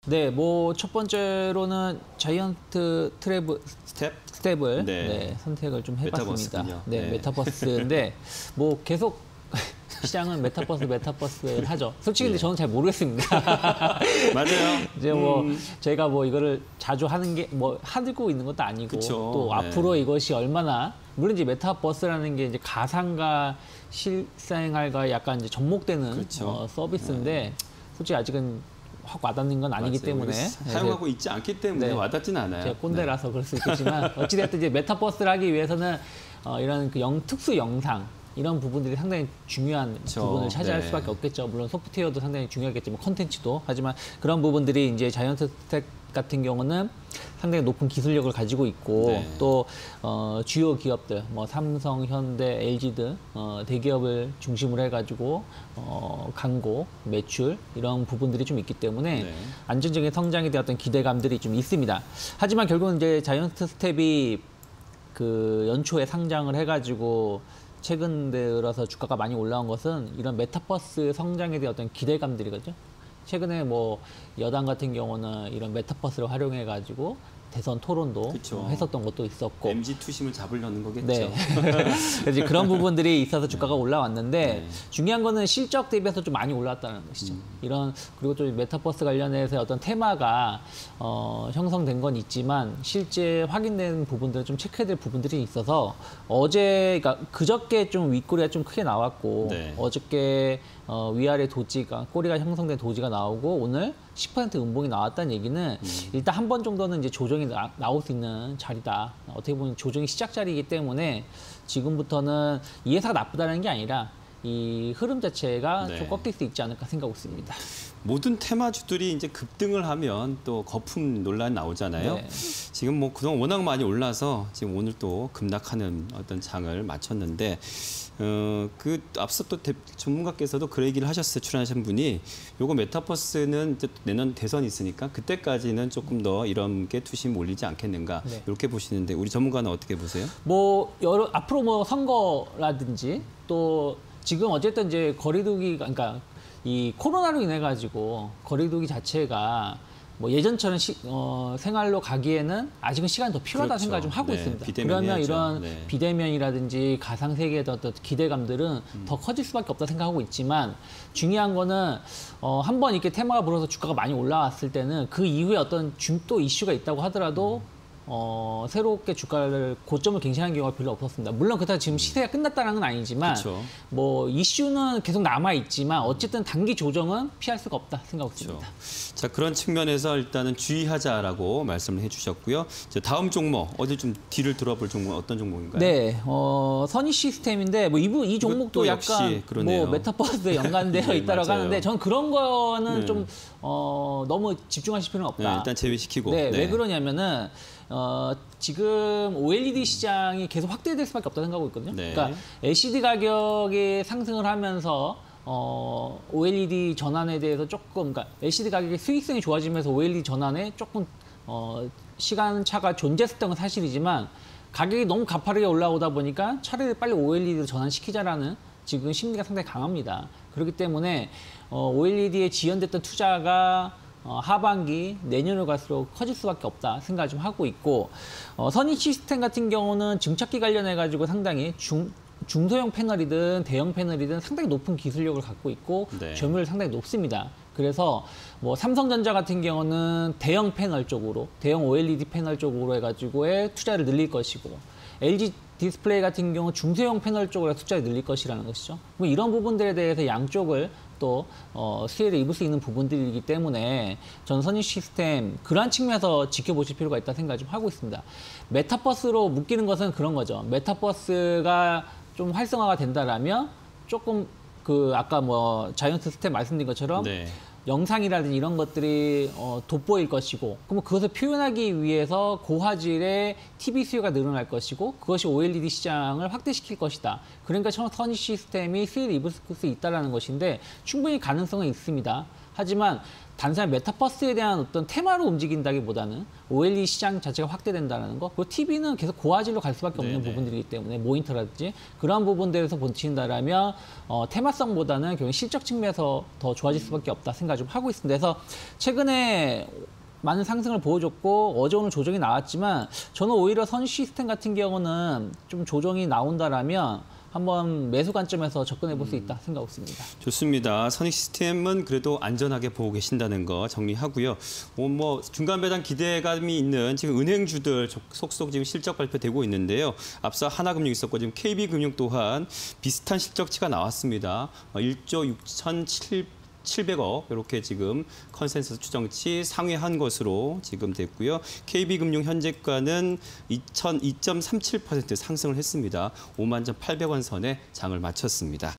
네, 뭐 첫 번째로는 자이언트 스텝을 선택을 좀 해봤습니다. 메타버스군요. 네, 메타버스인데 뭐 계속 시장은 메타버스를 하죠. 솔직히 근데 저는 잘 모르겠습니다. 맞아요. 이제 뭐 제가 뭐 이거를 자주 하는 게 뭐 하고 있는 것도 아니고 그쵸. 또 앞으로 이것이 얼마나 물론 이제 메타버스라는 게 이제 가상과 실생활과 약간 이제 접목되는 서비스인데 솔직히 아직은 확 와닿는 건 아니기 때문에 사용하고 있지 않기 때문에 와닿지는 않아요. 제가 꼰대라서 그럴 수 있겠지만 어찌됐든 이제 메타버스를 하기 위해서는 이런 그 특수 영상 이런 부분들이 상당히 중요한 부분을 차지할 수밖에 없겠죠. 물론 소프트웨어도 상당히 중요하겠지만 컨텐츠도. 하지만 그런 부분들이 이제 자이언트 스텝 같은 경우는 상당히 높은 기술력을 가지고 있고 또 주요 기업들 뭐 삼성, 현대, LG 등 대기업을 중심으로 해가지고 광고, 매출 이런 부분들이 좀 있기 때문에 안정적인 성장에 대한 어떤 기대감들이 좀 있습니다. 하지만 결국은 이제 자이언트 스텝이 그 연초에 상장을 해가지고 최근 들어서 주가가 많이 올라온 것은 이런 메타버스 성장에 대한 어떤 기대감들이거든요. 최근에 뭐 여당 같은 경우는 이런 메타버스를 활용해 가지고 대선 토론도 했었던 것도 있었고 MG 투심을 잡으려는 거겠죠. 네. 그래서 그런 부분들이 있어서 주가가 올라왔는데 중요한 거는 실적 대비해서 좀 많이 올라왔다는 것이죠. 이런 그리고 또 메타버스 관련해서 어떤 테마가 형성된 건 있지만 실제 확인된 부분들은 좀 체크해야 될 부분들이 있어서 그러니까 그저께 좀 윗꼬리가 좀 크게 나왔고 어저께 위아래 도지가 꼬리가 형성된 도지가 나오고 오늘 10% 음봉이 나왔다는 얘기는 일단 한 번 정도는 이제 조정이 나올 수 있는 자리다. 어떻게 보면 조정이 시작 자리이기 때문에 지금부터는 이 회사가 나쁘다는 게 아니라 이 흐름 자체가 좀 꺾일 수 있지 않을까 생각하고 있습니다. 모든 테마주들이 이제 급등을 하면 또 거품 논란이 나오잖아요. 지금 뭐 그동안 워낙 많이 올라서 지금 오늘 또 급락하는 어떤 장을 마쳤는데 그 앞서 또 전문가께서도 그 얘기를 하셨어요. 출연하신 분이 요거 메타버스는 이제 내년 대선이 있으니까 그때까지는 조금 더 이런 게 투심이 몰리지 않겠는가 이렇게 보시는데 우리 전문가는 어떻게 보세요? 뭐 앞으로 뭐 선거라든지 또 지금 어쨌든 이제 거리두기가 그러니까 이 코로나로 인해 가지고 거리두기 자체가 뭐 예전처럼 생활로 가기에는 아직은 시간이 더 필요하다 생각을 좀 하고 있습니다. 그러면 이런 비대면이라든지 가상 세계에 대한 어떤 기대감들은 더 커질 수밖에 없다 생각하고 있지만 중요한 거는 한번 이렇게 테마가 불어서 주가가 많이 올라왔을 때는 그 이후에 어떤 또 이슈가 있다고 하더라도 새롭게 주가를 고점을 갱신하는 경우가 별로 없었습니다. 물론 그렇다고 지금 시세가 끝났다는 건 아니지만 뭐 이슈는 계속 남아있지만 어쨌든 단기 조정은 피할 수가 없다 생각하고 있습니다. 자, 그런 측면에서 일단은 주의하자라고 말씀을 해주셨고요. 이제 다음 종목, 어디 좀 뒤를 들어볼 종목 어떤 종목인가요? 네, 선희 시스템인데 뭐 이 종목도 약간 뭐 메타버스에 연관되어 있다라고 하는데 저는 그런 거는 좀 너무 집중하실 필요는 없다. 일단 제외시키고. 왜 그러냐면은 지금 OLED 시장이 계속 확대될 수밖에 없다고 생각하고 있거든요. 그러니까 LCD 가격이 상승을 하면서 OLED 전환에 대해서 조금, 그러니까 LCD 가격의 수익성이 좋아지면서 OLED 전환에 조금 시간 차가 존재했던 건 사실이지만 가격이 너무 가파르게 올라오다 보니까 차라리 빨리 OLED로 전환시키자라는 지금 심리가 상당히 강합니다. 그렇기 때문에 OLED에 지연됐던 투자가 하반기 내년으로 갈수록 커질 수밖에 없다 생각을 좀 하고 있고 선희 시스템 같은 경우는 증착기 관련해 가지고 상당히 중소형 패널이든 대형 패널이든 상당히 높은 기술력을 갖고 있고 점유율 상당히 높습니다. 그래서 뭐 삼성전자 같은 경우는 대형 패널 쪽으로 대형 OLED 패널 쪽으로 해가지고의 투자를 늘릴 것이고 LG 디스플레이 같은 경우 중소형 패널 쪽으로 투자를 늘릴 것이라는 것이죠. 뭐 이런 부분들에 대해서 양쪽을 또 수혜를 입을 수 있는 부분들이기 때문에 전 선희 시스템 그러한 측면에서 지켜보실 필요가 있다 생각을 좀 하고 있습니다. 메타버스로 묶이는 것은 그런 거죠. 메타버스가 좀 활성화가 된다라면 조금 아까 뭐 자이언트 스텝 말씀드린 것처럼 영상이라든지 이런 것들이 돋보일 것이고 그럼 그것을 표현하기 위해서 고화질의 TV 수요가 늘어날 것이고 그것이 OLED 시장을 확대시킬 것이다. 그러니까 선희 시스템이 수혜를 입을 수 있다는 것인데 충분히 가능성은 있습니다. 하지만 단순히 메타버스에 대한 어떤 테마로 움직인다기보다는 OLED 시장 자체가 확대된다는 거, 그리고 TV는 계속 고화질로 갈 수밖에 없는 부분들이기 때문에 모니터라든지 그러한 부분들에서 본친다라면 테마성보다는 결국 실적 측면에서 더 좋아질 수밖에 없다 생각 좀 하고 있습니다. 그래서 최근에 많은 상승을 보여줬고 어제 오늘 조정이 나왔지만 저는 오히려 선 시스템 같은 경우는 좀 조정이 나온다라면 한번 매수 관점에서 접근해 볼 수 있다 생각하고 있습니다. 좋습니다. 선익 시스템은 그래도 안전하게 보고 계신다는 거 정리하고요. 뭐 중간 배당 기대감이 있는 지금 은행주들 속속 지금 실적 발표되고 있는데요. 앞서 하나금융 있었고 지금 KB금융 또한 비슷한 실적치가 나왔습니다. 1조 6,700억 이렇게 지금 컨센서스 추정치 상회한 것으로 지금 됐고요. KB금융 현재가는 2.37% 상승을 했습니다. 51,800원 선에 장을 마쳤습니다.